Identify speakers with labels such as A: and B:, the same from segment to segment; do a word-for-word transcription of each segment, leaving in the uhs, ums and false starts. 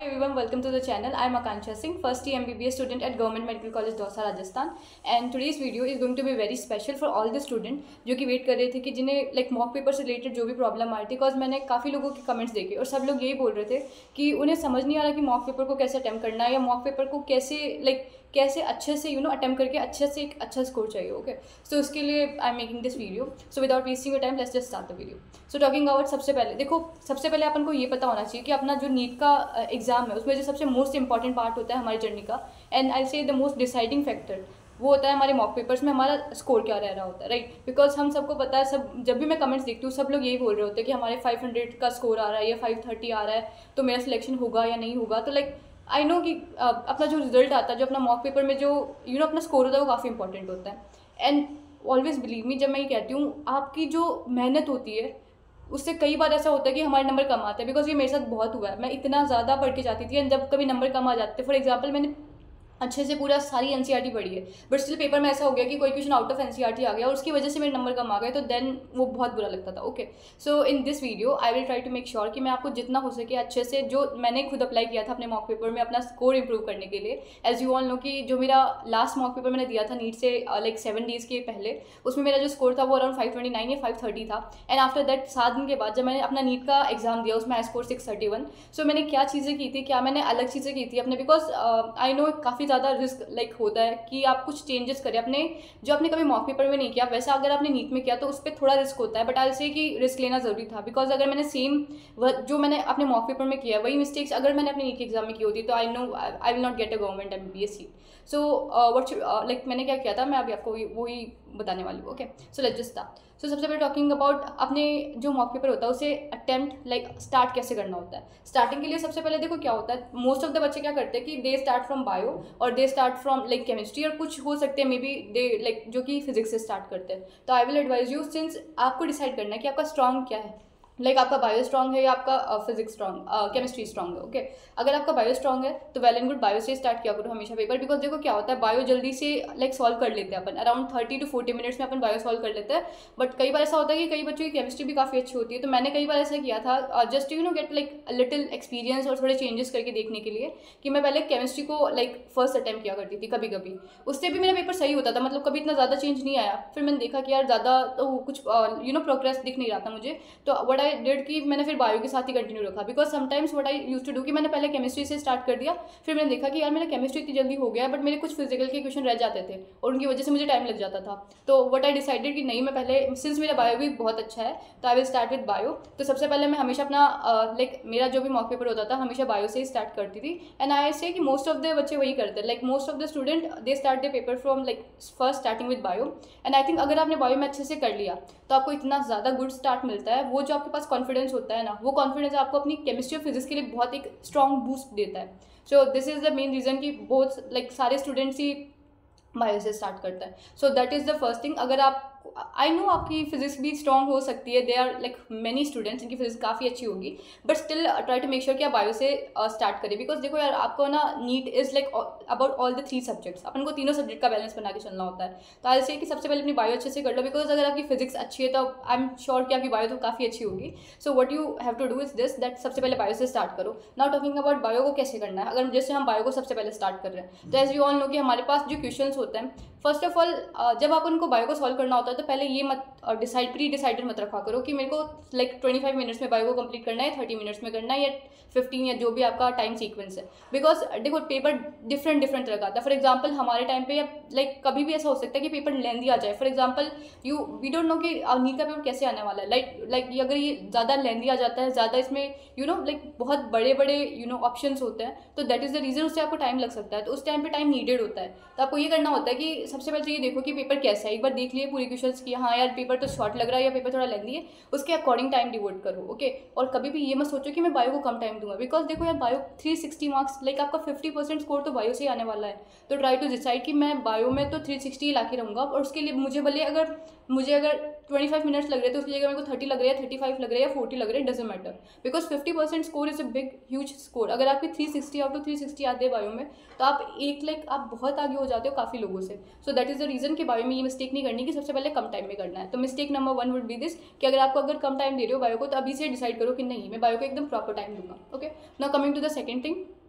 A: Everyone, welcome to the channel. I am Akansha Singh, first year M B B S student at Government Medical College Dausa, Rajasthan. And today's video is going to be very special for all the student जो कि wait कर रहे थे कि जिन्हें like mock paper से related जो भी प्रॉब्लम आ रही थी. बिकॉज मैंने काफ़ी लोगों के कमेंट्स देखे और सब लोग यही बोल रहे थे कि उन्हें समझ नहीं आ रहा कि मॉक पेपर को कैसे अटैम्प्ट करना है या मॉक पेपर को कैसे लाइक कैसे अच्छे से यू नो अटैम्प्ट करके अच्छे से एक अच्छा स्कोर चाहिए. ओके, सो उसके लिए I am making this video. So without wasting your time let's just start the video. So talking about, सबसे पहले देखो, सबसे पहले अपन को ये पता होना चाहिए कि अपना जो नीट का एग्जाम है उसमें जो सबसे मोस्ट इंपॉर्टेंट पार्ट होता है हमारी जर्नी का, एंड आई से द मोस्ट डिसाइडिंग फैक्टर, वो होता है हमारे मॉक पेपर्स में हमारा स्कोर क्या रह रहा होता है. राइट, बिकॉज हम सबको पता है, सब जब भी मैं कमेंट्स देखती हूँ सब लोग यही बोल रहे होते हैं कि हमारे फाइव हंड्रेड का स्कोर आ रहा है या फाइव थर्टी आ रहा है तो मेरा सिलेक्शन होगा या नहीं होगा. तो लाइक आई नो कि uh, अपना जो रिजल्ट आता है, जो अपना मॉक पेपर में जो यू you नो know, अपना स्कोर होता है वो काफ़ी इंपॉर्टेंट होता है. एंड ऑलवेज बिलीव मी, जब मैं ये कहती हूँ, आपकी जो मेहनत होती है उससे कई बार ऐसा होता है कि हमारे नंबर कम आते हैं. बिकॉज ये मेरे साथ बहुत हुआ है. मैं इतना ज़्यादा पढ़ के जाती थी एंड जब कभी नंबर कम आ जाते, फॉर एग्जाम्पल मैंने अच्छे से पूरा सारी एनसीईआरटी पढ़ी है बट स्टिल पेपर में ऐसा हो गया कि कोई क्वेश्चन आउट ऑफ एनसीईआरटी आ गया और उसकी वजह से मेरे नंबर कम आ गए, तो देन वो बहुत बुरा लगता था. Okay, so in this video I will try to make sure कि मैं आपको जितना हो सके अच्छे से, जो मैंने खुद अप्लाई किया था अपने मॉक पेपर में अपना स्कोर इंप्रूव करने के लिए. एज यू ऑल नो कि जो मेरा लास्ट मॉक पेपर मैंने दिया था नीट से लाइक सेवन डेज़ के पहले, उसमें मेरा जो स्कोर था वो अराउंड फाइव ट्वेंटी नाइन या फाइव थर्टी था. एंड आफ्टर दैट सात दिन के बाद जब मैंने अपना नीट का एग्जाम दिया उसमें I score six thirty one. So मैंने क्या चीज़ें की थी, क्या मैंने अलग चीज़ें की थी अपने, बिकॉज आई नो काफ़ी ज़्यादा रिस्क लाइक होता है कि आप कुछ चेंजेस करें अपने, जो आपने कभी मॉक पेपर में नहीं किया वैसा अगर आपने नीट में किया तो उस पर थोड़ा रिस्क होता है. बट आई से कि रिस्क लेना जरूरी था, बिकॉज अगर मैंने सेम जो मैंने अपने मॉक पेपर में किया वही मिस्टेक्स अगर मैंने अपने नीट के एग्जाम में की होती तो I know I will not get a government M B B S seat. So what like मैंने क्या किया था मैं अभी आपको वही बताने वाली हूँ. Okay, so let's just start. So सबसे पहले टॉकिंग अबाउट अपने जो मॉक पेपर होता है उसे अटेम्प्ट लाइक स्टार्ट कैसे करना होता है. स्टार्टिंग के लिए सबसे पहले देखो क्या होता है, मोस्ट ऑफ द बच्चे क्या करते हैं कि दे स्टार्ट फ्रॉम बायो और they start from like chemistry, और कुछ हो सकते हैं मे बी दे लाइक जो कि फिजिक्स से स्टार्ट करते हैं. तो I will advise you, since आपको डिसाइड करना है कि आपका स्ट्रॉन्ग क्या है, लाइक like आपका बायो स्ट्रॉन्ग है या आपका फिजिक्स स्ट्रॉन्ग केमिस्ट्री स्ट्रॉन्ग है. ओके, अगर आपका बायो स्ट्रॉन्ग है तो वेल एंड गुड, बायो से स्टार्ट किया करो हमेशा पेपर. बिकॉज देखो क्या होता है, बायो जल्दी से लाइक सॉल्व कर लेते हैं अपन, around thirty to forty minutes में अपन बायो सॉल्व कर लेते हैं. बट कई बार ऐसा होता है कि कई बच्चों की केमिस्ट्री भी काफ़ी अच्छी होती है, तो मैंने कई बार ऐसा किया था just you know get like little experience और थोड़े चेंजेस करके देखने के लिए, कि मैं पहले केमिस्ट्री को लाइक फर्स्ट अटैम्प्ट किया करती थी कभी कभी. उससे भी मेरा पेपर सही होता था, मतलब कभी इतना ज़्यादा चेंज नहीं आया. फिर मैंने देखा कि यार ज़्यादा तो कुछ यू नो प्रोग्रेस दिख नहीं रहा था मुझे, तो व्हाट आई डिड कि मैंने फिर बायो के साथ ही कंटिन्यू रखा. Because sometimes what I used to do कि मैंने पहले केमिस्ट्री से स्टार्ट कर दिया, फिर मैंने देखा कि यार मेरा केमिस्ट्री इतनी जल्दी हो गया बट मेरे कुछ फिजिकल के क्वेश्चन रह जाते थे और उनकी वजह से मुझे टाइम लग जाता था. तो व्हाट आई डिसाइडेड कि नहीं, मैं पहले, सिंस मेरा बायो भी बहुत अच्छा है तो I will start with bio. तो सबसे पहले मैं हमेशा अपना लाइक uh, मेरा जो भी मॉक पेपर होता था हमेशा बायो से ही स्टार्ट करती थी. एंड आई से कि मोस्ट ऑफ द बच्चे वही करते हैं, like most of the student they start the paper from like first starting with bio. And I think अगर आपने बायो में अच्छे से कर लिया तो आपको इतना ज़्यादा गुड स्टार्ट मिलता है. वो जो आपके पास कॉन्फिडेंस होता है ना, वो कॉन्फिडेंस आपको अपनी केमिस्ट्री और फिजिक्स के लिए बहुत एक स्ट्रॉन्ग बूस्ट देता है. So this is the main reason कि बहुत लाइक सारे स्टूडेंट्स ही बायो से स्टार्ट करता है. So that is the first thing. अगर आप, आई नो आपकी फिजिक्स भी स्ट्रॉन्ग हो सकती है, they are like many students जिनकी फिजिक्स काफ़ी अच्छी होगी, but still try to make sure कि आप बायो से स्टार्ट करें. बिकॉज देखो यार, आपको ना NEET is like about all the three subjects, अपन को तीनों सब्जेक्ट का बैलेंस बना के चलना होता है. तो आई से कि सबसे पहले अपनी बायो अच्छे से कर लो, बिकॉज अगर आपकी फिजिक्स अच्छी है तो आई एम श्योर कि आपकी बायो तो काफ़ी अच्छी होगी. So what you have to do is this, that सबसे पहले बायो से स्टार्ट करो. नाउ टॉकिंग अबाउट बायो को कैसे करना है, अगर जैसे हम बायो को सबसे पहले स्टार्ट कर रहे हैं तो एज यू ऑल नो कि हमारे पास जो क्वेश्चन होते हैं, फर्स्ट ऑफ ऑल जब आप उनको बायो को सॉल्व करना होता है तो पहले ये मत डिसाइड प्री डिसाइडेड मत रखा करो कि मेरे को लाइक ट्वेंटी फाइव मिनट्स में बायो को कंप्लीट करना है, थर्टी मिनट्स में करना है या फिफ्टीन या जो भी आपका टाइम सीक्वेंस है. बिकॉज देखो पेपर डिफरेंट डिफरेंट तरह का आता है. फॉर एग्जाम्पल हमारे टाइम पे या लाइक कभी भी ऐसा हो सकता है कि पेपर लेंदी आ जाए. For example you we don't know कि नीट का पेपर कैसे आने वाला है. लाइक लाइक अगर ये ज़्यादा लेंदी आ जाता है, ज़्यादा इसमें यू नो लाइक बहुत बड़े बड़े यू नो ऑप्शंस होते हैं, तो दैट इज़ द रीज़न उससे आपको टाइम लग सकता है. तो उस टाइम पे टाइम नीडेड होता है. तो आपको ये करना होता है कि सबसे पहले तो ये देखो कि पेपर कैसा है, एक बार देख लिए पूरी क्वेश्चंस की, हाँ यार पेपर तो शॉर्ट लग रहा है या पेपर थोड़ा लेंदी है, उसके अकॉर्डिंग टाइम डिवोट करो. ओके, और कभी भी ये मत सोचो कि मैं बायो को कम टाइम दूंगा. बिकॉज देखो यार, bio three sixty marks like आपका फिफ्टी परसेंट स्कोर तो बायो से ही आने वाला है. तो ट्राई टू डिसाइड कि मैं बायो में तो थ्री सिक्सटी ला के रहूँगा, और उसके लिए मुझे भले अगर मुझे अगर ट्वेंटी फाइव मिनट्स लग रहे थे उसकी जगह मेरे को थर्टी लग रहे हैं, थर्टी फाइव लग रहे हैं या फोर्टी लग रहे हैं, doesn't matter. Because fifty percent score is a big huge score. अगर आपकी three sixty out of three sixty आते हैं बायो में तो आप एक लाइक आप बहुत आगे हो जाते हो काफ़ी लोगों से. So that is the reason कि बायो में ये मिस्टेक नहीं करनी कि सबसे पहले कम टाइम में करना है. तो mistake number one would be this कि अगर आपको अगर कम टाइम दे रहे हो बायो को तो अभी से डिसाइड करो कि नहीं, मैं बायो को एकदम प्रॉपर टाइम दूंगा. Okay, now coming to the second thing,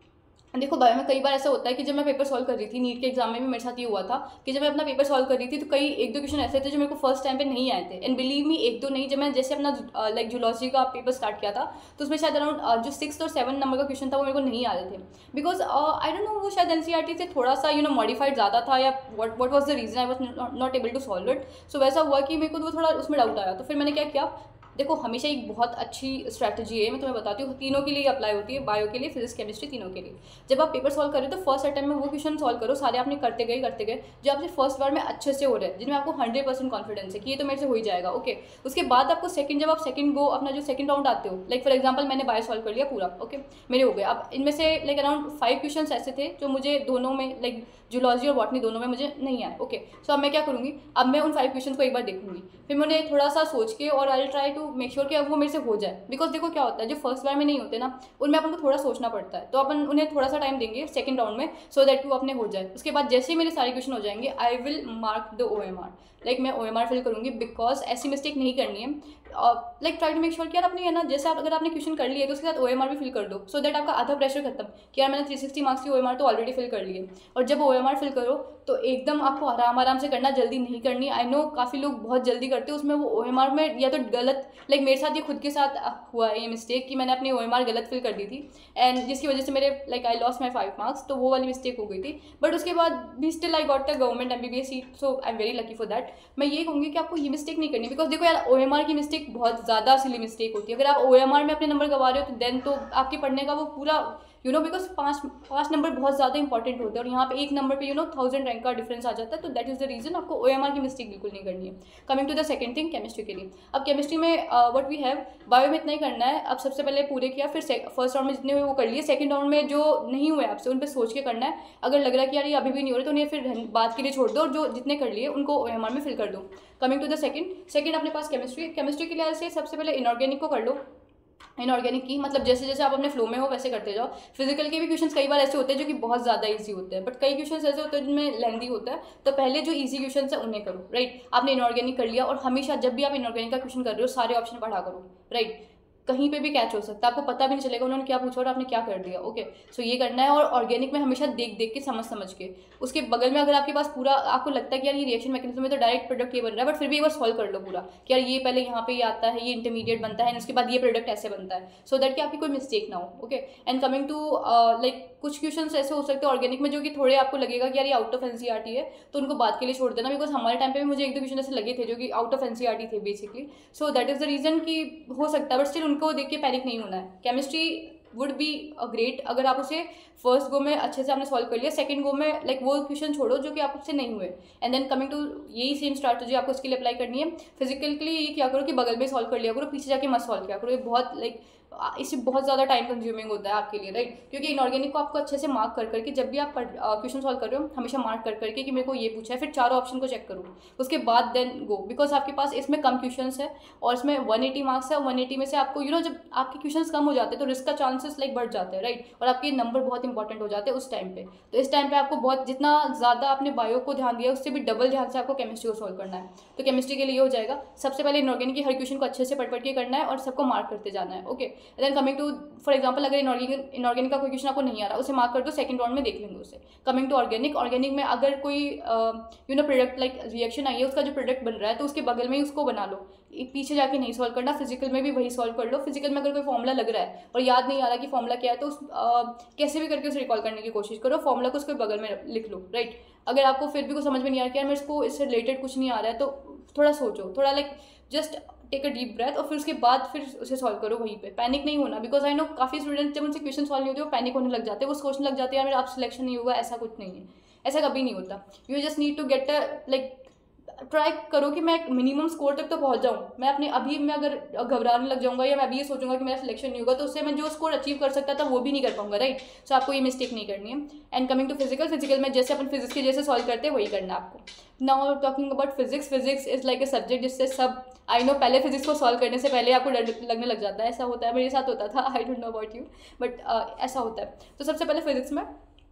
A: देखो बायो में कई बार ऐसा होता है कि जब मैं पेपर सॉल्व कर रही थी, नीट के एग्जाम में भी मेरे साथ ये हुआ था कि जब मैं अपना पेपर सॉल्व कर रही थी तो कई एक दो क्वेश्चन ऐसे थे जो मेरे को फर्स्ट टाइम पे नहीं आए थे। एंड बिलीव मी, एक दो नहीं, जब मैं जैसे अपना लाइक जूलॉजी का पेपर स्टार्ट किया था तो उसमें शायद अराउंड जो सिक्स और सेवन नंबर का क्वेश्चन था वो मेरे को नहीं आ रहे थे, बिकॉज आई डोंट नो वो शायद एनसीईआरटी से थोड़ा सा यू नो मॉडिफाइड ज़्यादा था, या what what was the reason I was not able to solve it. So वैसा हुआ कि मेरे को वो थोड़ा उसमें डाउट आया, तो फिर मैंने क्या किया, देखो हमेशा एक बहुत अच्छी स्ट्रैटेजी है, मैं तुम्हें बताती हूँ, तीनों के लिए अप्लाई होती है, बायो के लिए, फिजिक्स, केमिस्ट्री, तीनों के लिए। जब आप पेपर सॉल्व करें तो फर्स्ट अटेम्प्ट में वो क्वेश्चन सॉल्व करो, सारे आपने करते गए करते गए जो आपसे फर्स्ट बार में अच्छे से हो रहे हैं, जिनमें आपको हंड्रेड परसेंट कॉन्फिडेंस है कि ये तो मेरे से हो ही जाएगा। ओके, उसके बाद आपको सेकंड, जब आप सेकंड गो अपना जो सेकंड राउंड आते हो, लाइक फॉर एग्जांपल मैंने बायो सॉल्व कर लिया पूरा, ओके मेरे हो गए। अब इनमें से लाइक अराउंड फाइव क्वेश्चन ऐसे थे जो मुझे दोनों में, लाइक जूलॉजी और बॉटनी दोनों में मुझे नहीं आए। ओके, सो अब मैं क्या करूँगी, अब मैं उन फाइव क्वेश्चन को एक बार देखूंगी, फिर मैंने थोड़ा सा सोच के, और I try to make sure कि अब वो मेरे से हो जाए। बिकॉज देखो क्या होता है, जो फर्स्ट बार में नहीं होते ना, उनमें अपन को थोड़ा सोचना पड़ता है, तो अपन उन्हें थोड़ा सा टाइम देंगे सेकंड राउंड में, सो दैट वो अपने हो जाए। उसके बाद जैसे ही मेरे सारे क्वेश्चन हो जाएंगे, I will mark the O M R, like मैं ओ एम आर फिल करूँगी, बिकॉज ऐसी मिस्टेक नहीं करनी है। Like try to make sure कि यार अपनी है ना, जैसे आप अगर आपने क्वेश्चन कर लिया तो उसके साथ ओ एम आर भी फिल कर दो, सो दैट आपका आधा प्रेशर खत्म कि यार मैंने थ्री सिक्सटी मार्क्स की ओ एम आर तो ऑलरेडी फिल कर लिए। और जब ओ एम आर फिल करो तो एकदम आपको आराम आराम से करना, जल्दी नहीं करनी। आई नो काफ़ी लोग बहुत जल्दी करते हैं, उसमें वो ओ एम आर में या तो गलत, लाइक मेरे साथ ये खुद के साथ हुआ है ये मिस्टेक कि मैंने अपनी ओ एम आर गलत फिल कर दी थी, एंड जिसकी वजह से मेरे like I lost my five marks, तो वो वाली मिस्टेक हो गई थी। बट उसके बाद भी still I got the government M B B S seat, so I am very lucky for that. मैं ये कहूँगी कि आपको ये मिस्टेक नहीं करनी, बिकॉज देखो यार ओ एम आर की मिस्टेक बहुत ज़्यादा सिली मिस्टेक होती है। अगर आप ओ एम आर में अपने नंबर गवा रहे हो तो देन तो आपके पढ़ने का वो पूरा यू नो, बिकॉज पाँच पाँच नंबर बहुत ज़्यादा इंपॉर्टेंट होते हैं, और यहाँ पे एक नंबर पे यू नो थाउजेंड रैंक का डिफरेंस आ जाता है, तो दैट इज़ द रीजन आपको ओ एम आर की मिस्टेक बिल्कुल नहीं करनी है। Coming to the second thing, chemistry के लिए, अब केमिस्ट्री में व्हाट वी हैव, बायो में इतना ही करना है। अब सबसे पहले पूरे किया, फिर फर्स्ट राउंड में जितने हुए वो कर लिए, सेकंड राउंड में जो नहीं हुए आपसे उन पर सोच के करना है। अगर लग रहा है कि यार ये अभी भी नहीं हो रहे तो उन्हें फिर बात के लिए छोड़ दो, और जो जितने कर लिए उनको ओ एम आर में फिल कर दो। Coming to the second second अपने पास केमिस्ट्री, केमिस्ट्री के लिए ऐसे सबसे पहले इनऑर्गेनिक को कर लो। इनऑर्गेनिक की मतलब जैसे जैसे आप अपने फ्लो में हो वैसे करते जाओ। फिजिकल के भी क्वेश्चंस कई बार ऐसे होते हैं जो कि बहुत ज़्यादा इजी होते हैं, बट कई क्वेश्चंस ऐसे होते हैं जिनमें लेंदी होता है, तो पहले जो इजी क्वेश्चंस है उन्हें करो, राइट। आपने इनऑर्गेनिक कर लिया, और हमेशा जब भी आप इनऑर्गेनिक का क्वेश्चन कर रहे हो सारे ऑप्शन पढ़ा करो, राइट। कहीं पे भी कैच हो सकता है, आपको पता भी नहीं चलेगा उन्होंने क्या पूछा और आपने क्या कर दिया। ओके, सो ये करना है। और ऑर्गेनिक में हमेशा देख देख के, समझ समझ के, उसके बगल में अगर आपके पास पूरा आपको लगता है कि यार ये रिएक्शन मैकेनिज्म में तो डायरेक्ट प्रोडक्ट ये बन रहा है, बट फिर भी एक बार सॉल्व कर लो पूरा कि यार ये पहले यहाँ पे ये आता है, ये इंटरमीडिएट बनता है, उसके बाद ये प्रोडक्ट ऐसे बनता है, सो दैट कि आपकी कोई मिस्टेक ना हो। Okay, and coming to like कुछ क्वेश्चंस ऐसे हो सकते हैं ऑर्गेनिक में जो कि थोड़े आपको लगेगा कि यार ये आउट ऑफ एनसीईआरटी है, तो उनको बात के लिए छोड़ देना, बिकॉज हमारे टाइम पे भी मुझे एक दो क्वेश्चन ऐसे लगे थे जो कि आउट ऑफ एनसीईआरटी थे basically. So that is the reason कि हो सकता है, बट स्टिल उनको देख के पैनिक नहीं होना है। Chemistry would be a great अगर आप उसे फर्स्ट गो में अच्छे से आपने सॉल्व कर लिया, सेकंड गो में लाइक वो क्वेश्चन छोड़ो जो कि आपसे नहीं हुए, एंड देन कमिंग टू यही सेम स्ट्रैटेजी आपको इसके लिए अप्लाई करनी है। फिजिकल के लिए ये क्या करो कि बगल में सॉल्व कर लिया करो, पीछे जाके मत सॉल्व किया करो, ये बहुत लाइक इससे बहुत ज़्यादा टाइम कंज्यूमिंग होता है आपके लिए, राइट। क्योंकि इनऑर्गेनिक को आपको अच्छे से मार्क कर करके, जब भी आप क्वेश्चन सॉल्व कर रहे हो हमेशा मार्क कर करके कि मेरे को ये पूछा है, फिर चारों ऑप्शन को चेक करो, उसके बाद देन गो, बिकॉज आपके पास इसमें कम क्वेश्चन है और इसमें वन एटी मार्क्स है, और वन एटी में से आपको यू नो जब आपके क्वेश्चन कम हो जाते हैं तो रिस्क का चांसेस लाइक बढ़ जाते हैं, राइट, और आपके नंबर बहुत इंपॉर्टेंट हो जाते हैं उस टाइम पे। तो इस टाइम पे आपको बहुत, जितना ज़्यादा आपने बायो को ध्यान दिया उससे भी डबल ध्यान से आपको केमिस्ट्री को सॉल्व करना है। तो केमिस्ट्री के लिए हो जाएगा, सबसे पहले इनऑर्गेनिक की हर क्वेश्चन को अच्छे से पढ़ पढ़ के करना है और सबको मार्क करते जाना है। Okay, then coming to for example, अगर इनऑर्गेनिक इनऑर्गेनिक का कोई क्वेश्चन आपको नहीं आ रहा उसे मार्क कर दो, सेकंड राउंड में देख लेंगे उसे। कमिंग टू ऑर्गेनिक, ऑर्गेनिक में अगर कोई you know product like reaction आई है, उसका जो प्रोडक्ट बन रहा है तो उसके बगल में ही उसको बना लो, पीछे जाके नहीं सॉल्व करना। फिजिकल में भी वही सॉल्व कर लो। फिजिकल में अगर कोई फॉर्मूला लग रहा है और याद नहीं आ रहा कि फॉर्मूला क्या है, तो उस आ, कैसे भी करके उसे रिकॉल करने की कोशिश करो, फॉर्मूला को उसके बगल में लिख लो, राइट। अगर आपको फिर भी कुछ समझ में नहीं आ रहा कि यार मेरे को इससे रिलेटेड कुछ नहीं आ रहा है, तो थोड़ा सोचो, थोड़ा like just take a deep breath, और फिर उसके बाद फिर उसे सॉल्व करो वहीं पे। पैनिक नहीं होना, बिकॉज आई नो काफ़ी स्टूडेंट जब उनसे क्वेश्चन सॉल्व नहीं होते वो पैनिक होने लग जाते हैं, वो सोचने लग जाते हैं यार मेरा आप सिलेक्शन नहीं होगा। ऐसा कुछ नहीं है, ऐसा कभी नहीं होता। You just need to get a like try करो कि मैं मिनिमम स्कोर तक तो पहुंच जाऊँ। मैं अपने अभी मैं अगर घबराने लग जाऊंगा या मैं अभी ये सोचूंगा कि मेरा सिलेक्शन नहीं होगा, तो उससे मैं जो स्कोर अचीव कर सकता था वो भी नहीं कर पाऊंगा, राइट। सो आपको ये मिस्टेक नहीं करनी है। And coming to physical, physical में जैसे अपन फिजिक्स के जैसे सॉल्व करते हैं वही करना है आपको। Now talking about physics, physics is like a subject जिससे सब, आई नो पहले फिजिक्स को सॉल्व करने से पहले आपको डर लगने लग जाता है, ऐसा होता है, मेरे साथ होता था, I don't know about you, but ऐसा होता है। तो सबसे पहले फिजिक्स में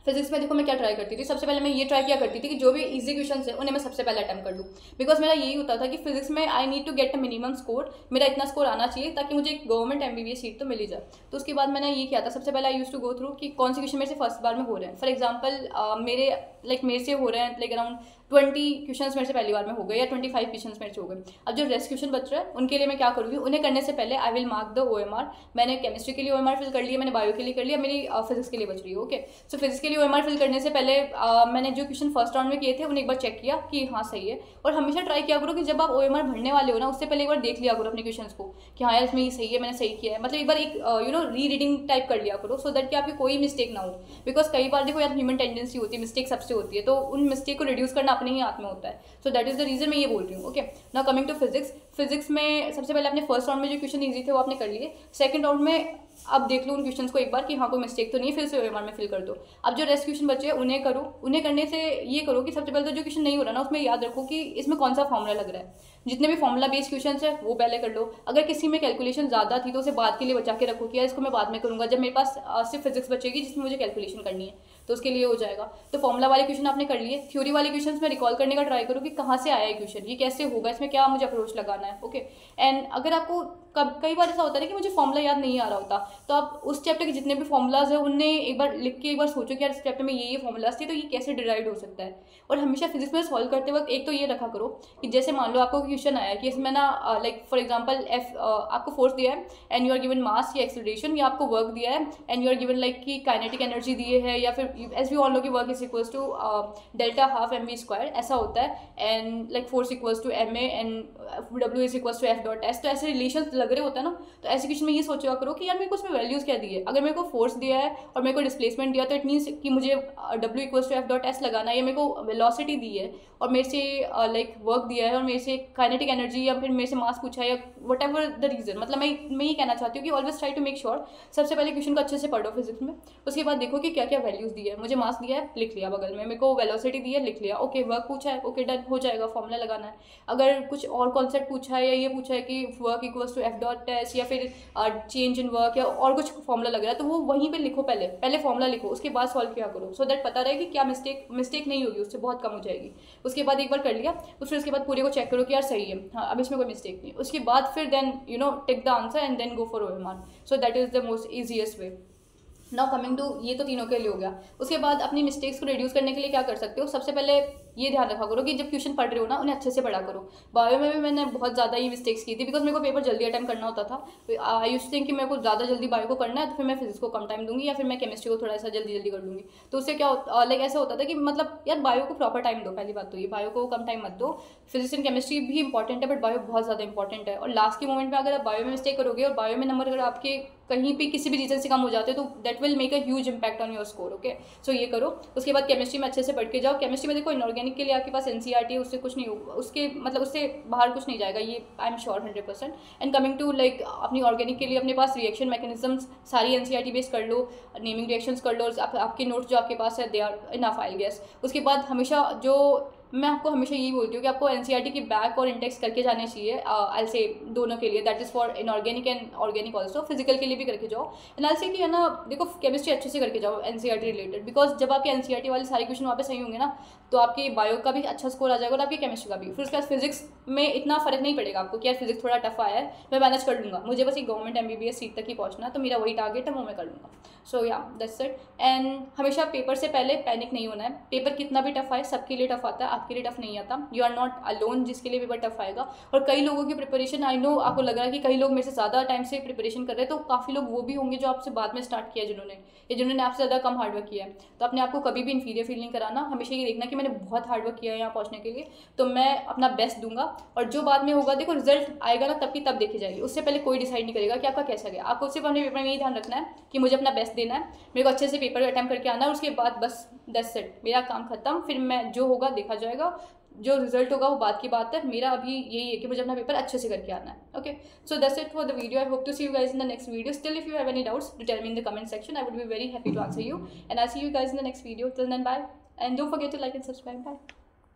A: फिजिक्स में देखो मैं क्या ट्राई करती थी, सबसे पहले मैं ये ट्राई किया करती थी कि जो भी इजी क्वेश्चन है उन्हें मैं सबसे पहले अटेम्प्ट कर लूँ, बिकॉज मेरा यही होता था कि फिजिक्स में I need to get a minimum score, मेरा इतना स्कोर आना चाहिए ताकि मुझे एक गवर्नमेंट एमबीबीएस सीट तो मिली जाए। तो उसके बाद मैंने ये किया था, सबसे पहले I use to go through कि कौन से क्वेश्चन मेरे से फर्स्ट बार में हो रहे हैं। फॉर एग्जाम्पल मेरे लाइक मेरे से हो रहे हैं लाइक अराउंड ट्वेंटी क्वेश्चन मेरे से पहली बार में हो गए या ट्वेंटी फाइव क्वेश्चन मेरे से हो गए। अब जो रेस्ट क्वेश्चन बच रहा है उनके लिए मैं क्या करूँगी, उन्हें करने से पहले I will mark the O M R. मैंने केमिस्ट्री के लिए ओ एम आर फिल कर लिया, मैंने बायो के लिए कर लिया, मेरी फिजिक्स के लिए बच रही है। ओके, सो फिजिक्स के लिए ओ एम आर फिल करने से पहले uh, मैंने जो क्वेश्चन फर्स्ट राउंड में किए थे उन्हें एक बार चेक किया कि हाँ सही है। और हमेशा ट्राई किया करो कि जब आप ओ एम आर भरने वाले हो ना, उससे पहले एक बार देख लिया करो अपने क्वेश्चन को कि हाँ यार इसमें ये सही है, मैंने सही किया है, मतलब एक बार एक you know re reading type कर लिया करो, सो दैट कि आपकी कोई मिस्टेक ना हो। बिकॉज कई बार देखो यार ह्यूमन टेंडेंसी होती है, मिस्टेक सबसे होती है, तो उन मिस्टेक को रिड्यूस करना अपने ही हाथ में होता है। So that is the reason मैं ये बोल रही हूँ। Okay, now coming to physics. Physics में सबसे पहले अपने फर्स्ट राउंड में जो क्वेश्चन ईजी थे वो आपने कर लिए। सेकंड राउंड में अब देख लो उन क्वेश्चंस को एक बार कि हाँ कोई मिस्टेक तो नहीं है, फिर से ओएमआर में फिल कर दो। अब जो रेस्ट क्वेश्चन बचे हैं उन्हें करो। उन्हें करने से ये करो कि सबसे पहले तो जो क्वेश्चन नहीं हो रहा ना उसमें याद रखो कि इसमें कौन सा फॉर्मूला लग रहा है। जितने भी फॉर्मूला बेस्ड क्वेश्चन है वो पहले कर लो। अगर किसी में कैलकुलेशन ज़्यादा थी तो उसे बाद के लिए बचा के रखो कि यार इसको मैं बाद में करूँगा, जब मेरे पास सिर्फ फिजिक्स बचेगी जिसमें मुझे कैलकुलेशन करनी है तो उसके लिए हो जाएगा। तो फॉर्मूला वाले क्वेश्चन आपने कर लिए। थ्योरी वाले क्वेश्चन में रिकॉल करने का ट्राई करो कि कहाँ से आया है क्वेश्चन, ये कैसे होगा, इसमें क्या मुझे अप्रोच लगाना है। ओके, एंड अगर आपको कब कई बार ऐसा होता है कि मुझे फॉर्मूला याद नहीं आ रहा होता, तो आप उस चैप्टर के जितने भी फॉर्मूलाज है उन्हें एक बार लिख के एक बार सोचो कि यार इस चैप्टर में ये ये फॉर्मूलाज थे तो ये कैसे डिराइव हो सकता है। और हमेशा फिजिक्स में सॉल्व करते वक्त एक तो ये रखा करो कि जैसे मान लो आपको क्वेश्चन आया कि इसमें ना लाइक फॉर एग्जांपल एफ आपको फोर्स दिया है and you are given mass या एक्सेलरेशन, या आपको वर्क दिया है and you are given like कि काइनेटिक एनर्जी दिए है, या फिर एज वी ऑल नो कि work is equals to delta half M V square, ऐसा होता है, and like force equals to M A and W is equals to F dot S. तो ऐसे रिलेशन लग रहे होते हैं ना, तो ऐसे क्वेश्चन में ये सोचा करो कि यार मेरे को उसमें वैल्यूज क्या दी है। अगर मेरे को फोर्स दिया है और मेरे को डिस्प्लेसमेंट दिया तो इट मीन्स कि मुझे W equals to F dot S लगाना है, या मेरे को वेलोसिटी दी है और मेरे से लाइक uh, वर्क दिया है और मेरे से काइनेटिक एनर्जी या फिर मेरे से मास पूछा है, या वट एवर द रीजन। मतलब मैं मैं ये कहना चाहती हूँ कि always try to make sure सबसे पहले क्वेश्चन को अच्छे से पढ़ो फिजिक्स में, उसके बाद देखो कि क्या क्या वैल्यूज दी है। मुझे मास दिया है, लिख लिया बगल में, मेरे को वेलोसिटी दी है, लिख लिया। ओके, वर्क पूछा है, ओके डन, हो जाएगा, फॉर्मूला लगाना है। अगर कुछ और कॉन्सेप्ट पूछा है या ये पूछा है कि work equals to F dot S या फिर चेंज इन वर्क या और कुछ फॉर्मूला लग रहा है, तो वो वहीं पे लिखो, पहले पहले फॉर्मूला लिखो, उसके बाद सॉल्व किया करो, सो दैट पता रहे कि क्या मिस्टेक मिस्टेक नहीं होगी, उससे बहुत कम हो जाएगी। उसके बाद एक बार कर लिया, तो फिर उसके बाद पूरे को चेक करो कि यार सही है, हाँ अब इसमें कोई मिस्टेक नहीं। उसके बाद फिर then you know take the answer and then go for OMR. So that is the most easiest way. Now coming to, ये तो तीनों के लिए हो गया। उसके बाद अपनी मिस्टेक्स को रिड्यूस करने के लिए क्या कर सकते हो, सबसे पहले ये ध्यान रखा करो कि जब क्वेश्चन पढ़ रहे हो ना उन्हें अच्छे से पढ़ा करो। बायो में भी मैंने बहुत ज़्यादा ये मिस्टेक्स की थी, बिकॉज मेरे को पेपर जल्दी अटेम्प्ट करना होता था। आई यूज्ड टू थिंक कि मेरे को ज़्यादा जल्दी बायो को करना है तो फिर मैं फिजिक्स को कम टाइम दूंगी या फिर मैं केमिस्ट्री को थोड़ा सा जल्दी जल्दी कर लूँगी। तो उससे क्या होता, लाइक ऐसा होता था कि मतलब यार बायो को प्रॉपर टाइम दो, पहली बात तो ये, बायो को कम टाइम मत दो। फिजिक्स एंड केमिस्ट्री भी इंपॉर्टेंट है बट बायो बहुत ज़्यादा इंपॉर्टेंट है। और लास्ट के मोमेंट में अगर आप बायो में मिस्टेक करोगे और बायो में नंबर अगर आपके कहीं भी किसी भी रीजन से कम हो जाते हैं तो that will make a huge impact on your score. Okay, so ये करो। उसके बाद केमिस्ट्री में अच्छे से पढ़ के जाओ। केमिस्ट्री में देखो इनऑर्गेनिक के लिए आपके पास एनसीईआरटी है, उससे कुछ नहीं होगा, उसके मतलब उससे बाहर कुछ नहीं जाएगा, ये I am sure hundred percent. And coming to like अपनी ऑर्गेनिक के लिए अपने पास रिएक्शन मैकेनिज्म्स सारी एनसीईआरटी बेस कर लो, नेमिंग रिएक्शंस कर लो, आप, आपके नोट्स जो आपके पास है they are enough I guess. उसके बाद हमेशा जो मैं आपको हमेशा यही बोलती हूँ कि आपको एनसीईआरटी की बैक और इंडेक्स करके जाने चाहिए, आई से दोनों के लिए, that is for inorganic and organic also. Physical के लिए भी करके जाओ। एंड आई से कि है ना, देखो केमिस्ट्री अच्छे से करके जाओ एनसीईआरटी रिलेटेड, बिकॉज जब आपके एनसीईआरटी वाले सारे क्वेश्चन वहाँ पे सही होंगे ना तो आपके बायो का भी अच्छा स्कोर आ जाएगा और आपकी केमिस्ट्री का भी। फिर उसके बाद फिजिक्स में इतना फर्क नहीं पड़ेगा आपको कि यार फिजिक्स थोड़ा टफ आया है, मैं मैनेज कर लूँगा, मुझे बस एक गवर्नमेंट एमबीबीएस सीट तक ही पहुँचना है तो मेरा वही टारगेट है, वो मैं कर लूँगा। सो या दैट्स इट। एंड हमेशा पेपर से पहले पैनिक नहीं होना है। पेपर कितना भी टफ आए, सबके लिए टफ आता है, आपके लिए टफ नहीं आता। यू आर नॉट अलोन जिसके लिए पेपर टफ आएगा। और कई लोगों की प्रिपरेशन, आई नो आपको लग रहा है कि कई लोग मेरे से ज़्यादा टाइम से प्रिपरेशन कर रहे हैं, तो काफ़ी लोग वो भी होंगे जो आपसे बाद में स्टार्ट किया जिन्होंने या जिन्होंने आपसे ज़्यादा कम हार्डवर्क किया है। तो अपने आपको कभी भी इन्फीरियर फील नहीं कराना, हमेशा ये देखना कि मैंने बहुत हार्डवर्क किया है यहाँ पहुँचने के लिए, तो मैं अपना बेस्ट दूंगा। और जो बाद में होगा, देखो रिजल्ट आएगा ना तब की तब देखी जाएगी, उससे पहले कोई डिसाइड नहीं करेगा कि आपका कैसा गया। आपको सिर्फ अपने पेपर में यही ध्यान रखना है कि मुझे अपना बेस्ट देना है, मेरे को अच्छे से पेपर अटेम्प्ट करके आना है, उसके बाद बस दैट्स इट, मेरा काम खत्म। फिर मैं जो होगा देखा जाएगा, जो रिजल्ट होगा वो बात की बात है। मेरा अभी यही है कि मुझे अपना पेपर अच्छे से करके आना है। Okay, so that's it for the video. I hope to see you guys in the next video. Still if you have any doubts to tell me in the comment section, I would be very happy to answer you, and I see you guys in the next video. Till then bye, and don't forget to like and subscribe. Bye.